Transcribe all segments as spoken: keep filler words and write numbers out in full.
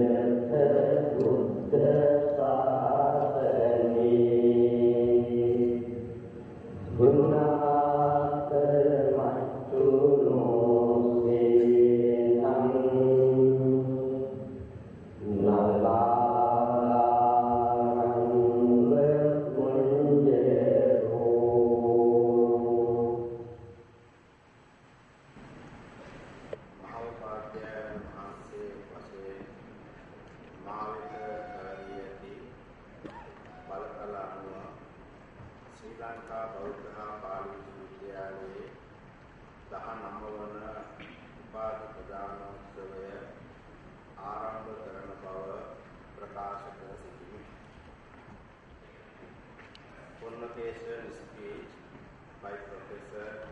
Convocation speech by Professor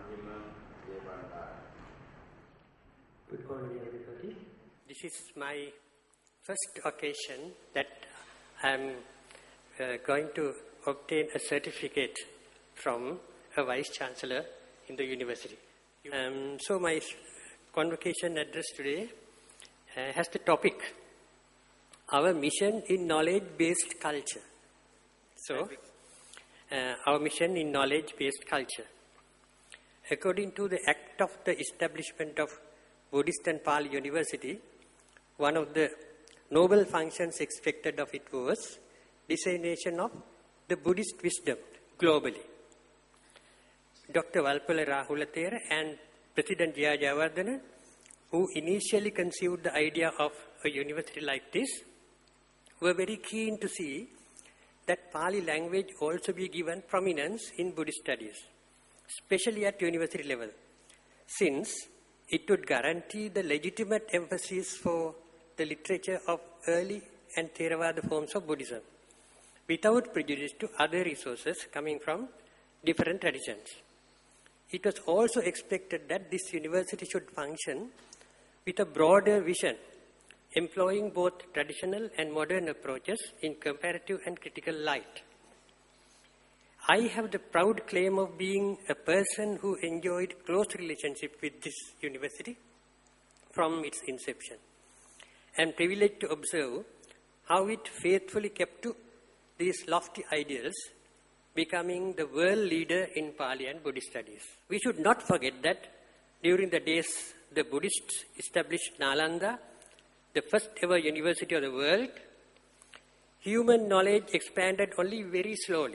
Good morning, everybody. This is my first occasion that I am uh, going to obtain a certificate from a Vice Chancellor in the university. Um, so my convocation address today uh, has the topic, our mission in knowledge-based culture. So, uh, our mission in knowledge-based culture. According to the act of the establishment of Buddhist and Pali University, one of the noble functions expected of it was dissemination of the Buddhist wisdom globally. Doctor Valpala Rahulathera and President Jaya Jayawardena, who initially conceived the idea of a university like this, were very keen to see that Pali language also be given prominence in Buddhist studies, especially at university level, since it would guarantee the legitimate emphasis for the literature of early and Theravada forms of Buddhism, without prejudice to other resources coming from different traditions. It was also expected that this university should function with a broader vision, employing both traditional and modern approaches in comparative and critical light. I have the proud claim of being a person who enjoyed close relationship with this university from its inception, and privileged to observe how it faithfully kept to these lofty ideals, becoming the world leader in Pali and Buddhist studies. We should not forget that during the days the Buddhists established Nalanda, the first ever university of the world, human knowledge expanded only very slowly.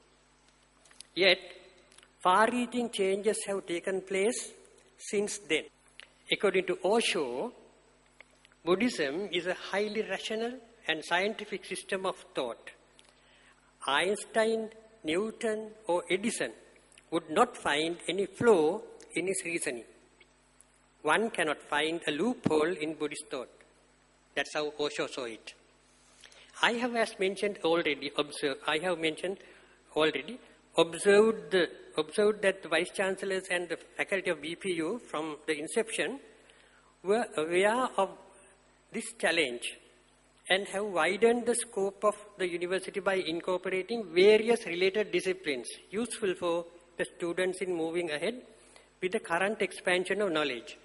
Yet, far-reaching changes have taken place since then. According to Osho, Buddhism is a highly rational and scientific system of thought. Einstein, Newton, or Edison would not find any flaw in his reasoning. One cannot find a loophole in Buddhist thought. That's how Osho saw it. I have, as mentioned already, observed, I have mentioned already, observed, the, observed that the Vice Chancellors and the faculty of B P U from the inception were aware of this challenge and have widened the scope of the university by incorporating various related disciplines useful for the students in moving ahead with the current expansion of knowledge.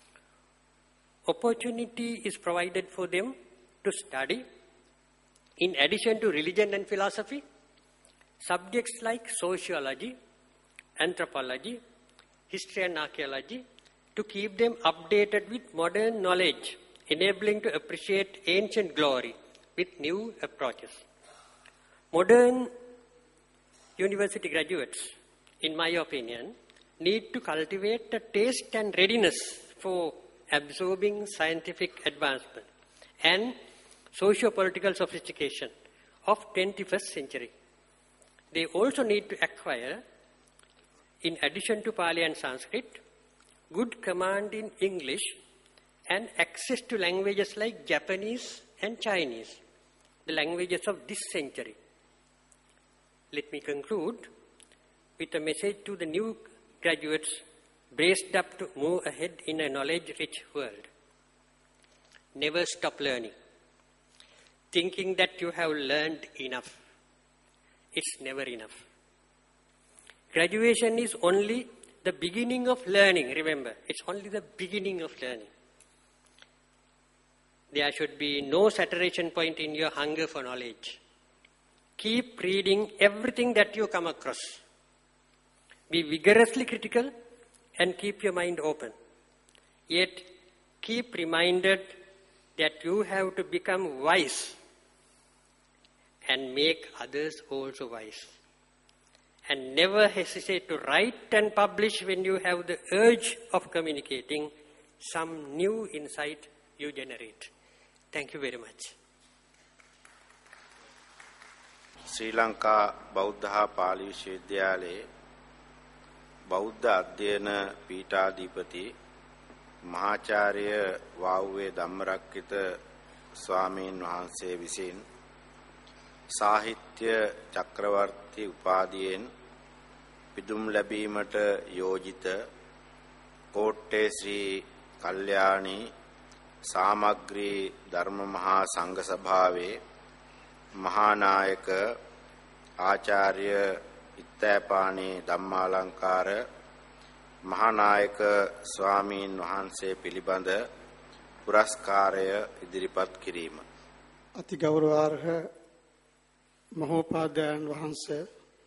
Opportunity is provided for them to study, in addition to religion and philosophy, subjects like sociology, anthropology, history and archaeology, to keep them updated with modern knowledge, enabling to appreciate ancient glory with new approaches. Modern university graduates, in my opinion, need to cultivate a taste and readiness for absorbing scientific advancement and socio-political sophistication of twenty-first century. They also need to acquire, in addition to Pali and Sanskrit, good command in English and access to languages like Japanese and Chinese, the languages of this century. Let me conclude with a message to the new graduates braced up to move ahead in a knowledge-rich world. Never stop learning, thinking that you have learned enough. It's never enough. Graduation is only the beginning of learning, remember. It's only the beginning of learning. there should be no saturation point in your hunger for knowledge. Keep reading everything that you come across. Be vigorously critical and keep your mind open. Yet, keep reminded that you have to become wise and make others also wise. And never hesitate to write and publish when you have the urge of communicating some new insight you generate. Thank you very much. Sri Lanka Buddha Pali Viශ්වවිද්‍යාලයේ බෞද්ධ අධ්‍යයන පීඨාධිපති මහාචාර්ය වාව්වේ ධම්මරක්කිත ස්වාමීන් වහන්සේ විසින් සාහිත්‍ය චක්‍රවර්ති උපාධියෙන් පිදුම් ලැබීමට යෝජිත කෝට්ටේ ශ්‍රී කල්යාණී සාමග්‍රී ධර්ම මහා සංඝ සභාවේ මහානායක ආචාර්ය ඉත්තෑපාණී ධම්මාලංකාර මහානායක ස්වාමීන් වහන්සේ පිළිබඳ පුරස්කාරය ඉදිරිපත් කිරීම. අති ගෞරවාර්හ මහෝපාද්‍යයන් වහන්සේ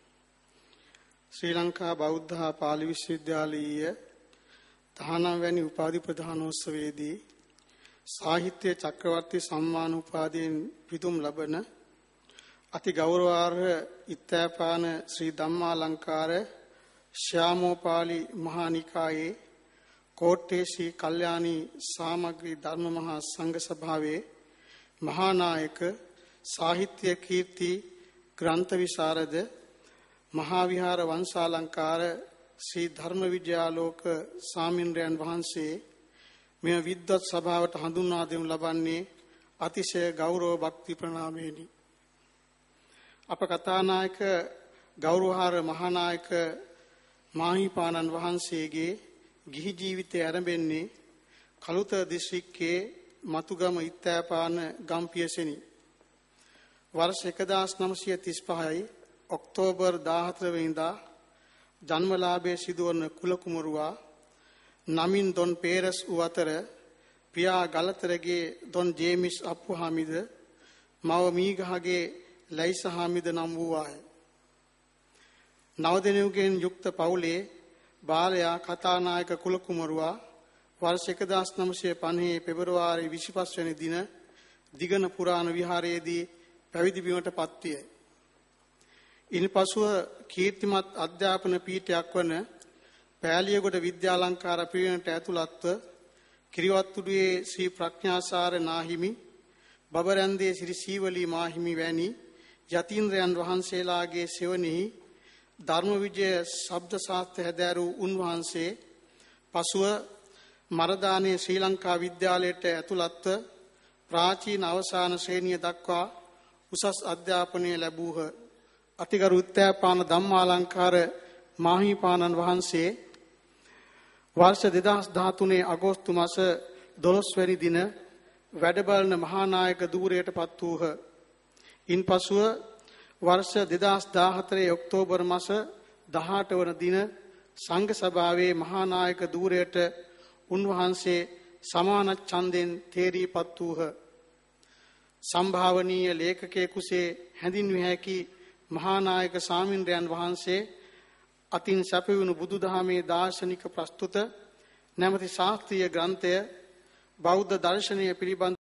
ශ්‍රී ලංකා බෞද්ධ පාලි විශ්වවිද්‍යාලීය දහනව වැනි උපාධි ප්‍රදානෝත්සවයේදී සාහිත්‍ය චක්‍රවර්ති සම්මාන උපාධියෙන් පිදුම් ලබන අති ගෞරවාර්හ ඉත්තෑපාන ශ්‍රී ධම්මාලංකාර ශ්‍යාමෝපාලි මහානිකායේ කෝට්ටේ ශ්‍රී කල්යාණී සාමග්‍රී ධර්ම මහා සංඝ සභාවේ මහානායක සාහිත්‍ය කීර්ති ග්‍රන්ථ විශාරද මහා විහාර වංශාලංකාර ශ්‍රී ධර්ම විද්‍යාලෝක ස්වාමීන්ද්‍රයන් වහන්සේ මෙම විද්වත් සභාවට හඳුන්වා දෙනු ලබන්නේ අතිශය ගෞරව භක්ති ප්‍රණාමයෙනි. අප කතානායක ගෞරවහාර මහානායක මාහිපාණන් වහන්සේගේ ගිහි ජීවිතය ආරම්භෙන්නේ කළුතර දිස්ත්‍රික්කයේ මතුගම ඉත්තෑපාන ගම්පියසෙනි. වර්ෂ එකදාස් නවසිය තිස් පහයි ඔක්තෝබර් දාහතර වෙනිදා ජන්මලාභයේ සිදුවන කුල කුමරුවා නමින් දොන් පේරස් වූ අතර පියා ගලතරගේ දොන් ජේමිස් අප්පුහාමිද මව මීගහගේ ලයිස හාමිද නම් වූවාය. නවදෙනෙකුගෙන් යුක්ත පවුලේ බාලයා කතානායක කුල කුමරුවා වර්ෂ එකදාස් නවසිය පනහේ පෙබරවාරි විසිපස් වෙනි දින දිගන පුරාණ විහාරයේදී පැවිදි බිමට පත්විය. ඉන්පසුව කීර්තිමත් අධ්‍යාපන පීඨයක් වන පෑලියගොඩ විද්‍යාලංකාර පිරිවෙනට ඇතුළත්ව කිරිවත්තුඩුවේ ශ්‍රී ප්‍රඥාසාර නාහිමි බබරැන්දේ ශ්‍රී සීවලී මාහිමි වැනි යතීන්ද්‍රයන් වහන්සේලාගේ සෙවණෙහි ධර්ම විජය ශබ්ද ශාස්ත්‍ර හැදෑරූ උන්වහන්සේ පසුව මරදානේ ශ්‍රී ලංකා විද්‍යාලයට ඇතුළත්ව ප්‍රාචීන අවසාන ශ්‍රේණිය දක්වා උසස් අධ්‍යාපනය ලැබූහ. අතිගරු උත්තෑපාන ධම්මාලංකාර මාහිපාණන් වහන්සේ වර්ෂ දෙදහස් දහතුනේ අගෝස්තු මාස දොළොස් වැනි දින වැඩබලන මහානායක ධූරයට පත් වූහ. ඉන්පසුව වර්ෂ දෙදහස් දාහතරේ ඔක්තෝබර් මාස දහඅට වන දින සංඝ සභාවේ මහානායක ධූරයට උන්වහන්සේ සමාන ඡන්දෙන් තේරී පත් වූහ. සම්භාවනීය ලේඛකයෙකුසේ හැඳින්විය හැකි මහානායක ස්වාමීන්ද්‍රයන් වහන්සේ අතින් සැපයුණු බුදුදහමේ දාර්ශනික ප්‍රස්තුත නැමැති ශාස්ත්‍රීය ග්‍රන්ථය බෞද්ධ දර්ශනය පිළිබඳ